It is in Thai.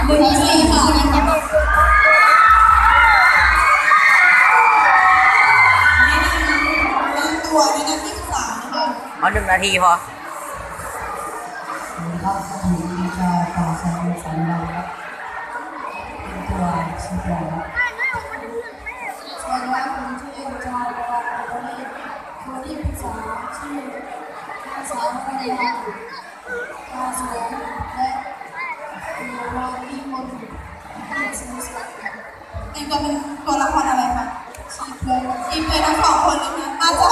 1 4ค่ะตัวในนาที3นะคะเอา1 นาทีพอครับทีมจะต่อสายสัญญาณครับเป็นตัวชี้แจงครับแสดงว่าคนที่จะมาคนที่ปรึกษาที่ภาษาภรรยาการสอนและรอที่คนที่สื่อสารเป็นตัวละครอะไรคะชีเพื่อนทั้ง2 คนเลยนะมาจาก